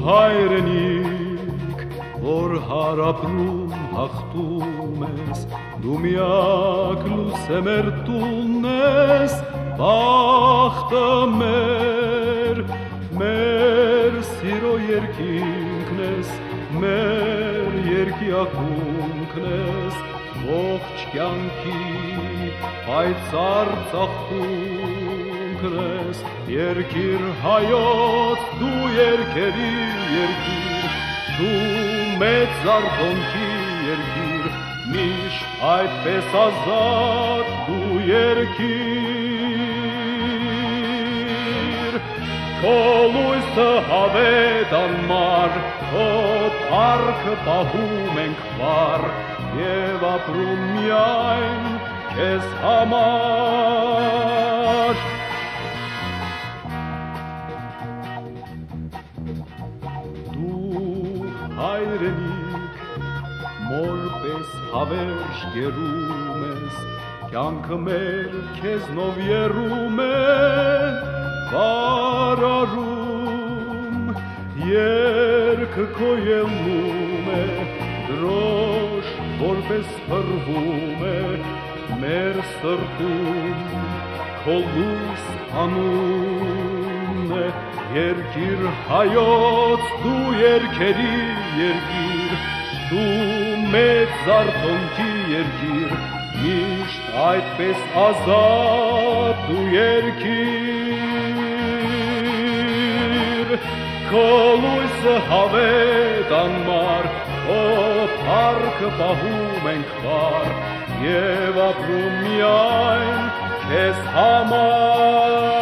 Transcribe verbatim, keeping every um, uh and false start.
Hayrenik, որ հարապնում հաղթում ես, դու միակ լուսեմեր տունն ես, բախտը մեր, մեր սիրո երկինքն ես, մեր երկի ակունքն ես, ողջ կյանքի պայծառ ծաղկունքն ես, երկիր հայոց դու երկերի երկիր, դու մեծ զարթոնքի երկիր, միշտ այդպես ազատ դու երկիր, քո լույսը հավետ անմար, քո փառքը պահում ենք վառ, և ապրում միայն քեզ համար։ Հայրենիք, մոր-պես հավերժ գերում ես, կյանքը մեր քեզնով եռում է, վարարում, երգը քո ելնում է, դրոշ որպես հրվում է, մեր սրտում քո լույս անունն է, երկիր հայոց դու երկերի երկիր, դու մեծ զարթոնքի երկիր, միշտ այդպես ազատ դու երկիր, քո լույսը հավետ անմար, քո փառքը պահում ենք վառ, և ապրում միայն քեզ համար։